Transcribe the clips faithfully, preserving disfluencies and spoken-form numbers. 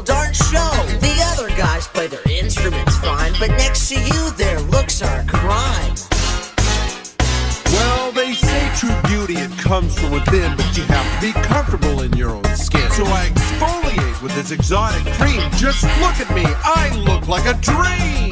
darn show. The other guys play their instruments fine, but next to you, their looks are a crime. Well, they say true beauty, it comes from within, but you have to be comfortable in your own skin. So I exfoliate with this exotic cream. Just look at me, I look like a dream.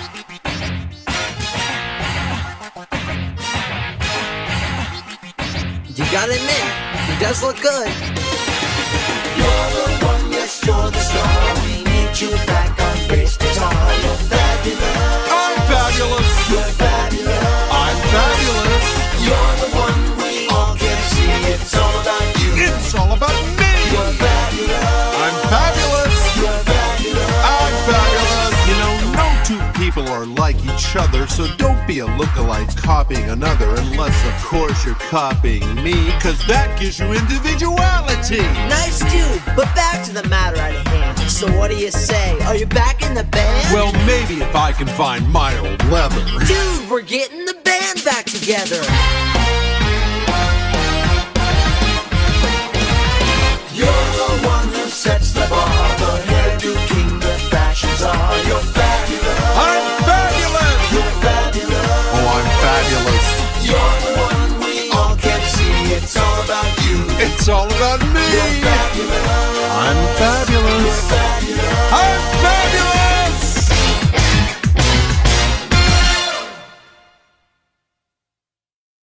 You gotta admit, he does look good. You're the one, yes, you're the star. We need you back on bass guitar. You're fabulous. I'm fabulous. You're fabulous. I'm fabulous. You're the one we all can see. It's all about you. It's all about me. You're fabulous. I'm fabulous. You're fabulous. I'm fabulous. You know, no two people are like each other, so don't be a lookalike copying another, unless, of course, you're copying me, cause that gives you individuality. Nice dude, but back to the matter at hand. So what do you say? Are you back in the band? Well, maybe if I can find my old leather. Dude, we're getting the band back together. You're the one who sets the bar, the hairdo king, the fashion czar. You're fabulous. I'm fabulous. You're fabulous. Oh, I'm fabulous. You're the one we all can see. It's all about you. It's all about me.